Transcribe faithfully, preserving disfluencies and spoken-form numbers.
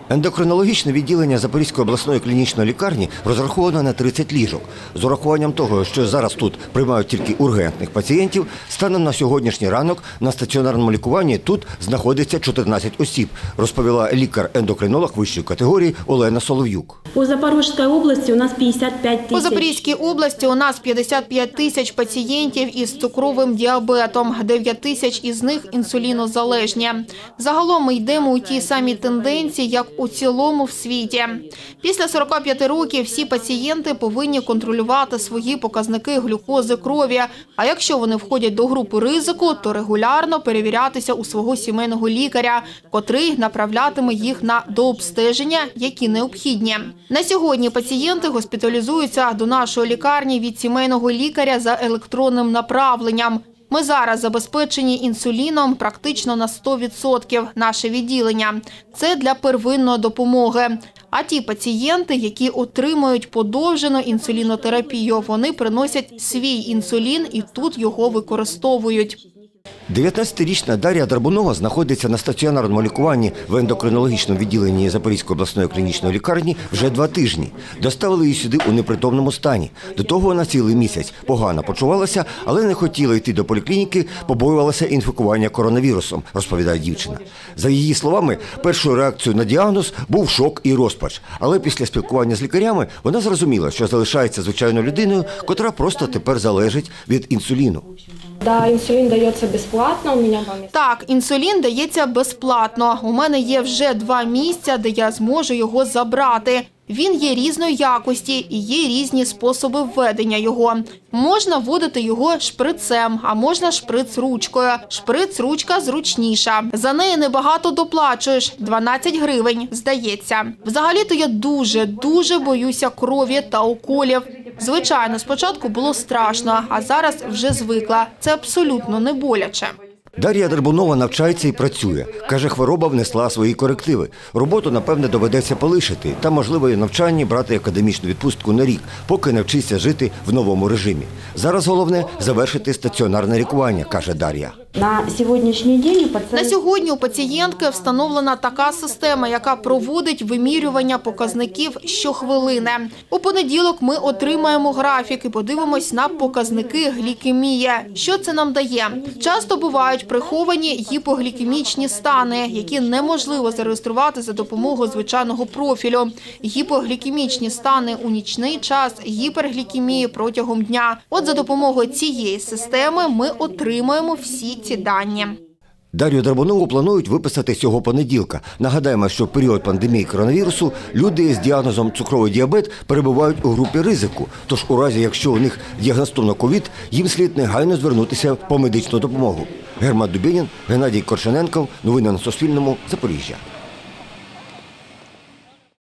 Ендокринологічне відділення Запорізької обласної клінічної лікарні розраховано на тридцять ліжок. З урахуванням того, що зараз тут приймають тільки ургентних пацієнтів, станом на сьогоднішній ранок на стаціонарному лікуванні тут знаходиться чотирнадцять осіб, розповіла лікар-ендокринолог вищої категорії Олена Солов'юк. У Запорізькій області у нас п'ятдесят п'ять тисяч. У Запорізькій області у нас п'ятдесят п'ять тисяч пацієнтів із цукровим діабетом, дев'ять тисяч із них інсулінозалежні. Загалом ми йдемо у тій самій тенденції, як у цілому в світі. Після сорока п'яти років всі пацієнти повинні контролювати свої показники глюкози крові, а якщо вони входять до групи ризику, то регулярно перевірятися у свого сімейного лікаря, котрий направлятиме їх на дообстеження, які необхідні. На сьогодні пацієнти госпіталізуються до нашої лікарні від сімейного лікаря за електронним направленням. Ми зараз забезпечені інсуліном практично на сто відсотків наше відділення. Це для первинної допомоги. А ті пацієнти, які отримують подовжену інсулінотерапію, вони приносять свій інсулін і тут його використовують. дев'ятнадцятирічна Дар'я Драбунова знаходиться на стаціонарному лікуванні в ендокринологічному відділенні Запорізької обласної клінічної лікарні вже два тижні. Доставили її сюди у непритомному стані. До того вона цілий місяць погано почувалася, але не хотіла йти до поліклініки, побоювалася інфікування коронавірусом, розповідає дівчина. За її словами, першою реакцією на діагноз був шок і розпач. Але після спілкування з лікарями вона зрозуміла, що залишається звичайною людиною, котра просто тепер залежить від інсуліну. Да, інсулін дається безплатно. У мене вам... Так, інсулін дається безплатно. У мене є вже два місця, де я зможу його забрати. Він є різної якості і є різні способи введення його. Можна вводити його шприцем, а можна шприц-ручкою. Шприц-ручка зручніша. За неї небагато доплачуєш – дванадцять гривень, здається. Взагалі-то я дуже-дуже боюся крові та уколів. Звичайно, спочатку було страшно, а зараз вже звикла. Це абсолютно не боляче. Дар'я Драбунова навчається і працює. Каже, хвороба внесла свої корективи. Роботу, напевне, доведеться полишити та, можливо, і навчанні брати академічну відпустку на рік, поки навчиться жити в новому режимі. Зараз головне – завершити стаціонарне лікування, каже Дар'я. На сьогоднішній день... На сьогодні у пацієнтки встановлена така система, яка проводить вимірювання показників щохвилини. У понеділок ми отримаємо графік і подивимось на показники глікемії. Що це нам дає? Часто бувають приховані гіпоглікемічні стани, які неможливо зареєструвати за допомогою звичайного профілю. Гіпоглікемічні стани у нічний час, гіперглікемії протягом дня. От за допомогою цієї системи ми отримаємо всі ці дані. Дар'ю Драбунову планують виписати цього понеділка. Нагадаємо, що в період пандемії коронавірусу люди з діагнозом цукровий діабет перебувають у групі ризику. Тож у разі, якщо у них діагностовано ковід, їм слід негайно звернутися по медичну допомогу. Герман Дубінін, Геннадій Коршененков. Новини на Суспільному. Запоріжжя.